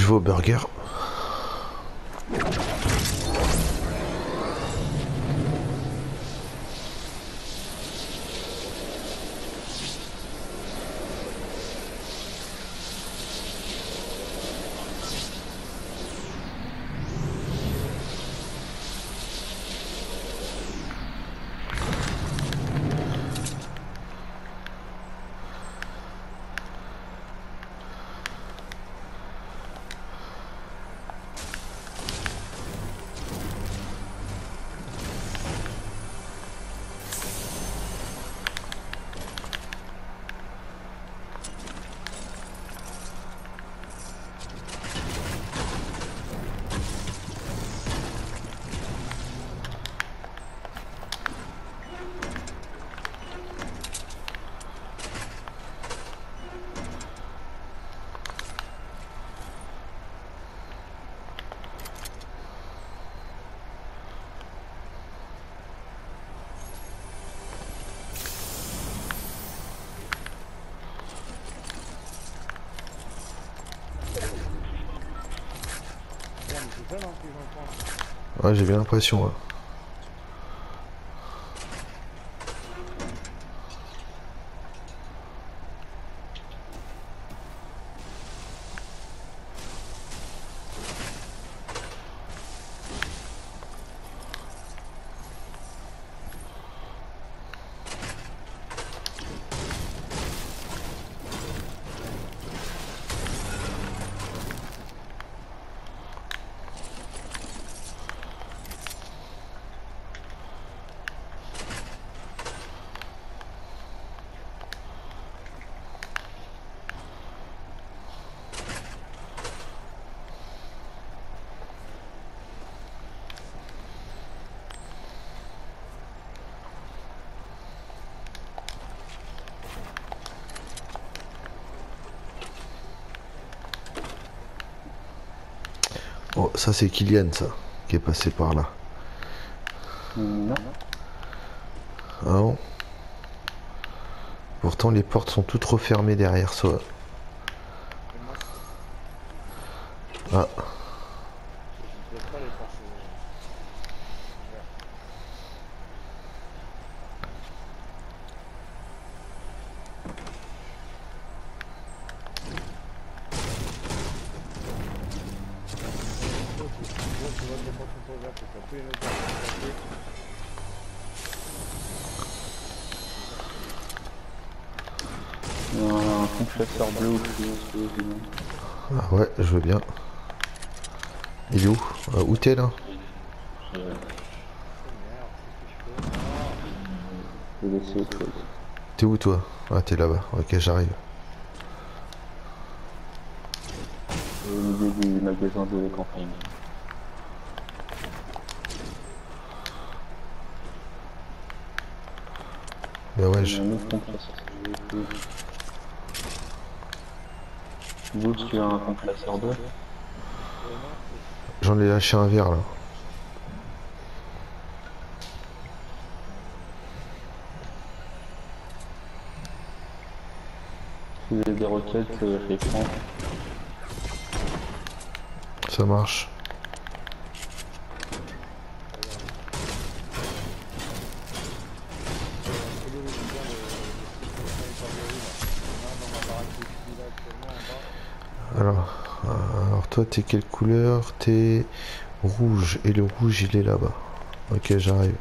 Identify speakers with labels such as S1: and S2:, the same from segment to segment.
S1: Je vais au burger. Ouais, j'ai bien l'impression. Ouais. Oh, ça c'est Kylian, ça, qui est passé par là.
S2: Non.
S1: Ah bon? Pourtant, les portes sont toutes refermées derrière soi. Ah,
S2: Un compresseur bleu ou fluo.
S1: ah ouais, je veux bien. Il est où? Où t'es là?
S2: Je vais laisser autre chose.
S1: T'es où toi? Ah, t'es là-bas. Ok, j'arrive.
S2: Au milieu du magasin de campagne.
S1: Bah ouais,
S2: Il y a un autre compresseur. Vous, tu as un compresseur bleu?
S1: j'en ai lâché un verre là.
S2: Si vous avez des roquettes, je les prends.
S1: Ça marche. Alors toi, t'es quelle couleur? T'es rouge. Et le rouge, il est là-bas. Ok, j'arrive.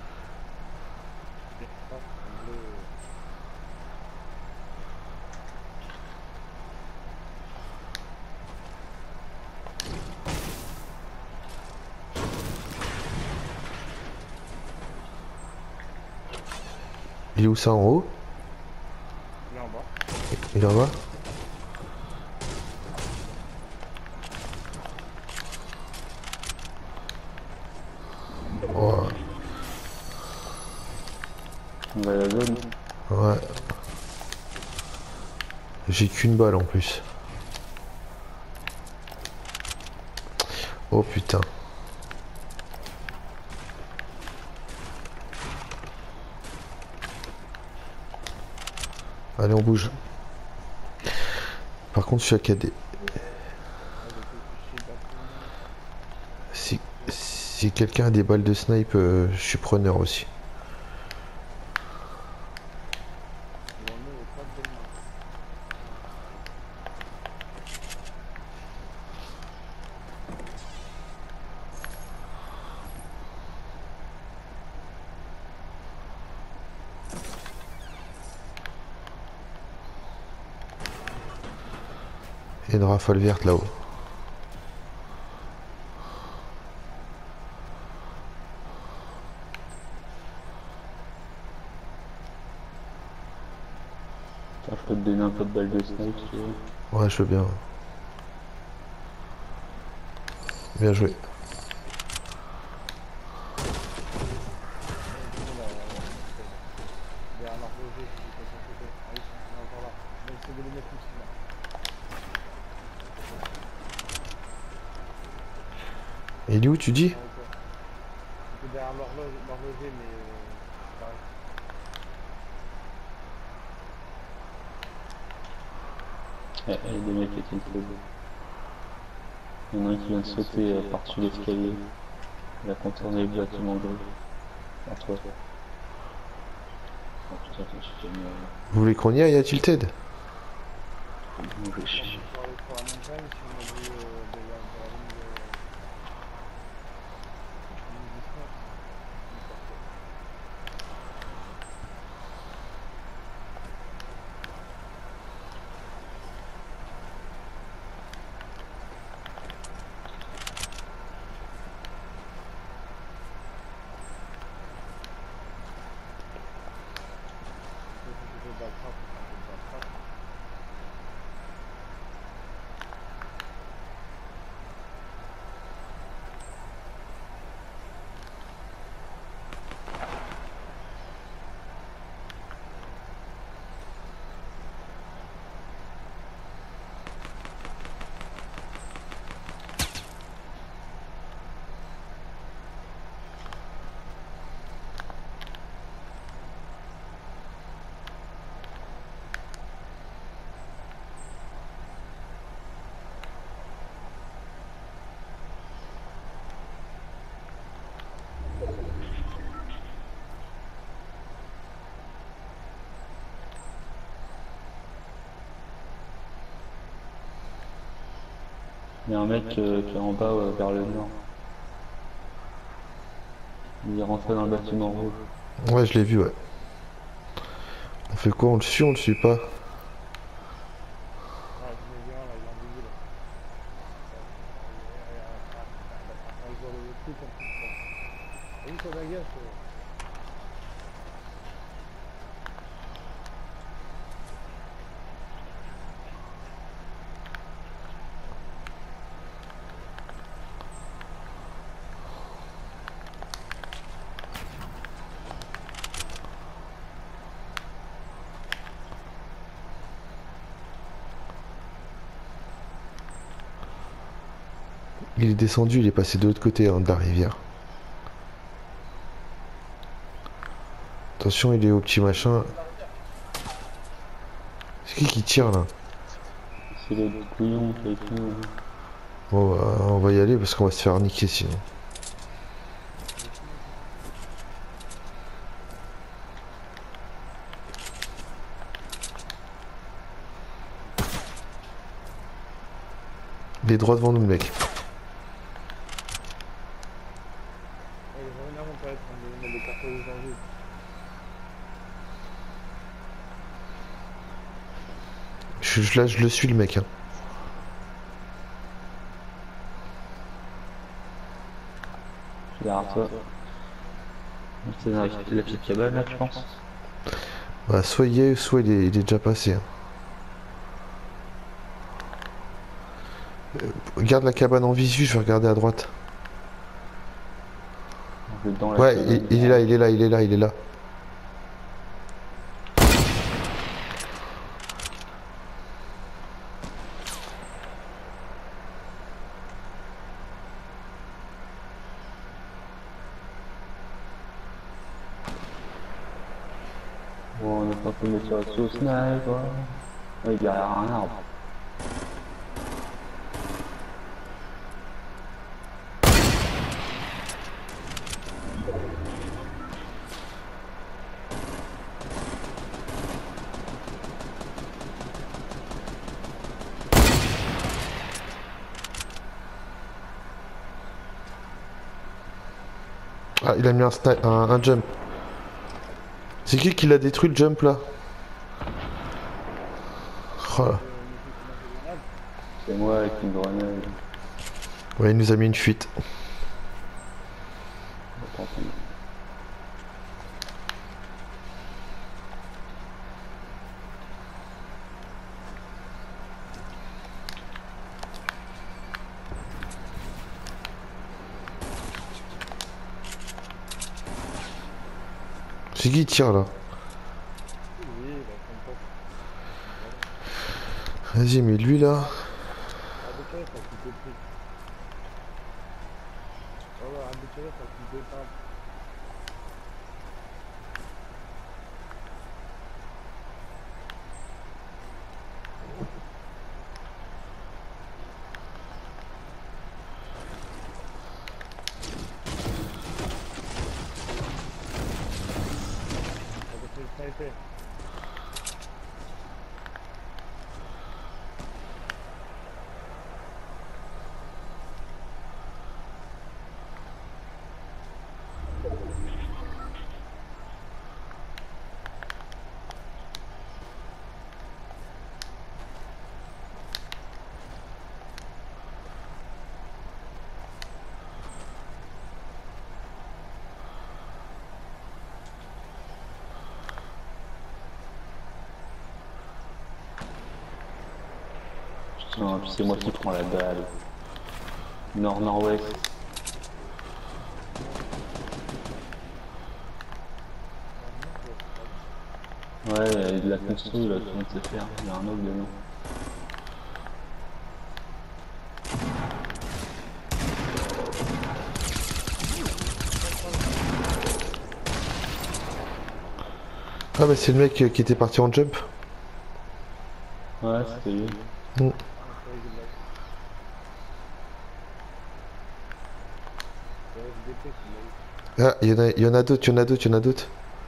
S1: Il est où ça, en haut? Il est en bas? Oh,
S2: On va à la zone.
S1: ouais. J'ai qu'une balle en plus. Oh putain. Allez, on bouge. Par contre, je suis à KD. Si quelqu'un a des balles de snipe, je suis preneur aussi.
S3: Devant nous, il n'y a pas de belle main.
S1: Il y a une rafale verte là-haut.
S2: Attends, je peux te donner un peu de balles de snipe si tu veux.
S1: Ouais, je veux bien. Bien joué.
S3: Et tout le monde a derrière l'horloger, c'est juste à son côté. Ah oui, il est encore là. On va essayer de les mettre tous là.
S1: Il est où tu dis?
S3: En hauteur. C'était derrière l'horloger, mais pareil.
S2: Il y a des mecs qui étaient le Il y en a un qui vient de sauter par-dessus l'escalier. Il a contourné le bâtiment gris. À toi. Oh putain, je suis fait
S1: Vous voulez qu'on y aille à Tilted?
S2: mauvais chien.
S3: On peut aller sur la montagne si on a vu de la ligne du snap.
S2: Il y a un mec qui est en bas vers le nord. Il est rentré dans le bâtiment rouge.
S1: Ouais, je l'ai vu, ouais. On fait quoi? On le suit, on le suit pas?
S3: Ah, j'en ai vu un là, il est invisible. Il voit le truc en plus, je crois. T'as vu sur la gaffe
S1: Il est descendu, il est passé de l'autre côté hein, de la rivière. Attention, il est au petit machin. C'est qui tire là?
S2: C'est le couillon qui a été nous.
S1: Bon, bah, on va y aller parce qu'on va se faire niquer sinon. Il est droit devant nous, le mec.
S3: il va revenir mon palette, on a des cartes rouges dans le vide.
S1: Là, je le suis, le mec. Hein.
S2: Derrière toi. C'est dans la petite cabane là, je pense.
S1: Bah, soit il y est, soit il est déjà passé. Hein. Regarde la cabane en visu, je vais regarder à droite.
S2: Dans la
S1: Ouais,
S2: cabane.
S1: il est là, il est là, il est là, il est là.
S2: Bon, on n'a pas pu mettre sur le sauce snipe, quoi. Ouais, il est derrière un arbre.
S1: Ah, il a mis un jump. C'est qui l'a détruit le jump là? Oh là.
S2: C'est moi avec une grenade.
S1: Ouais, il nous a mis une fuite.
S2: Tant pis.
S1: C'est qui tire là?
S3: Oui, bah,
S1: Vas-y, mais lui là.
S3: habitué, ça qui détruit. Ouais, habitué, ça qui détruit. Ça détruit le sniper.
S2: Non, puis c'est moi qui prends la balle. Nord-nord-ouest. Ouais, il y a de la construction là qui vient de se faire. Il y a un autre dedans.
S1: Ah bah c'est le mec qui était parti en jump.
S2: Ouais, c'était lui.
S1: Mm. Ah, il y en a d'autres, il y en a d'autres, il y en a d'autres.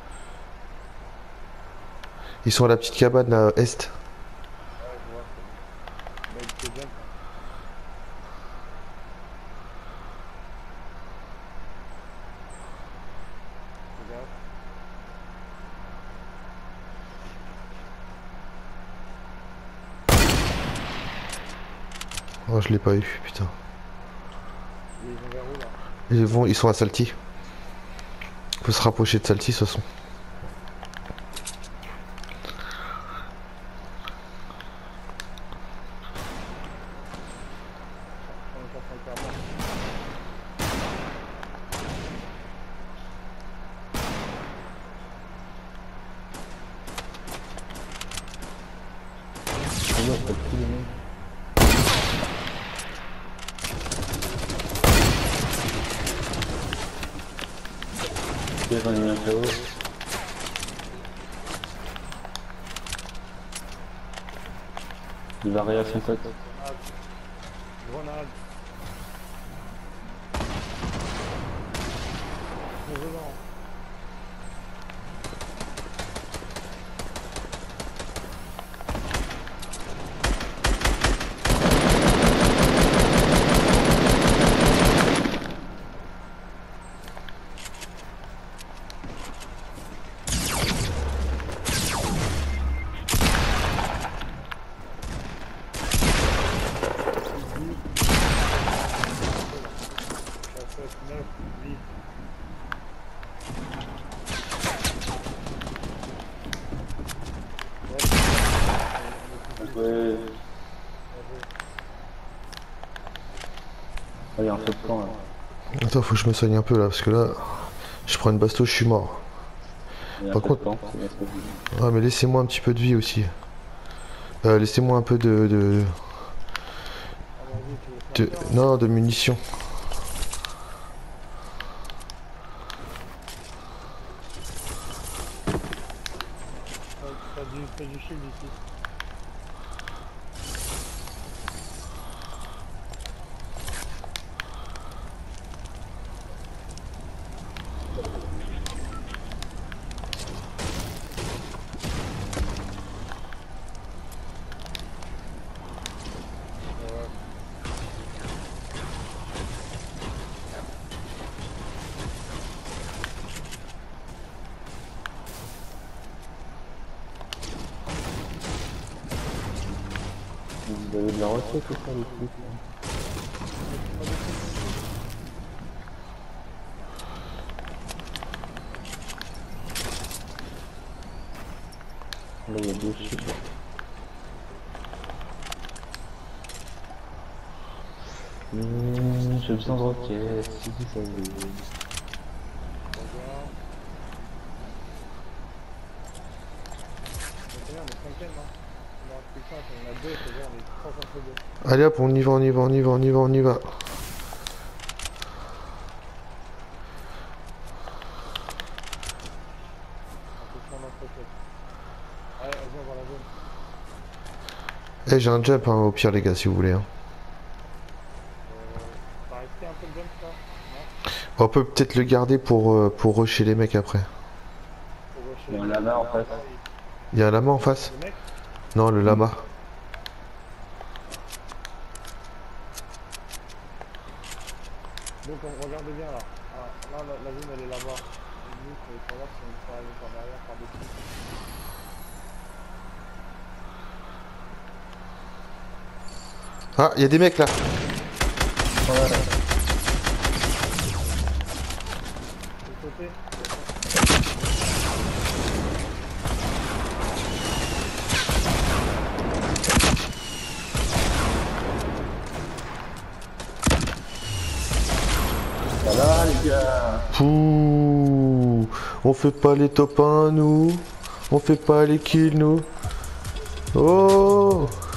S1: Ils sont à la petite cabane là, est.
S3: Ouais, je vois. Mais il fait bien, ça. Regarde.
S1: Oh, je l'ai pas eu, putain.
S3: Ils vont vers où là?
S1: Ils sont à Salty. Faut se rapprocher de Salty, de toute façon.
S3: On est en train de faire
S2: C'est moi, c'est tous les mecs. J'en ai mis un KO. Il va réa son pote.
S3: Grenade. Mon volant. Ça fait 9, 8.
S2: Ouais. Ah, il y a un feu de camp là.
S1: Attends, faut que je me soigne un peu là, parce que là, je prends une basto, je suis mort.
S2: Il y a un
S1: Par
S2: feu de
S1: contre-
S2: camp, c'est bien ce que je dis.
S1: Ah, mais laissez-moi un petit peu de vie aussi. Laissez-moi un peu
S3: Ah, vas-y, tu veux sortir, hein?
S1: non, de munitions.
S3: T'as du shield ici. Ouais.
S2: avez de la recette ou ça les trucs là? Là il y a deux chiffres. J'ai besoin de roquettes, si vous savez.
S3: Regarde. On est cinquième, hein. On en a plus 5, on en a 2, c'est bon, on est 3 contre 2.
S1: Allez hop, on y va, on y va, on y va, on y va, on y va.
S3: Ouais, vas-y, on va la zone.
S1: Eh, j'ai un jump hein, au pire les gars si vous voulez. Hein.
S3: T'as resté un peu de jump ça? Non?
S1: On peut peut-être le garder pour rusher les mecs après.
S3: Pour rusher
S2: Il y a un
S3: les
S2: lama en
S3: mecs.
S2: face.
S1: Il y a un lama en face?
S3: Le mec?
S1: Non, le lama.
S3: Donc on regarde bien là. Ah, là la zone elle est là-bas. Et nous, il faut savoir si on peut arriver par derrière, par dessus.
S1: Ah, il y a des mecs là.
S2: Ouais.
S3: De côté.
S2: Voilà les gars.
S1: Pouh. On fait pas les top 1 nous. On fait pas les kills nous. Oh.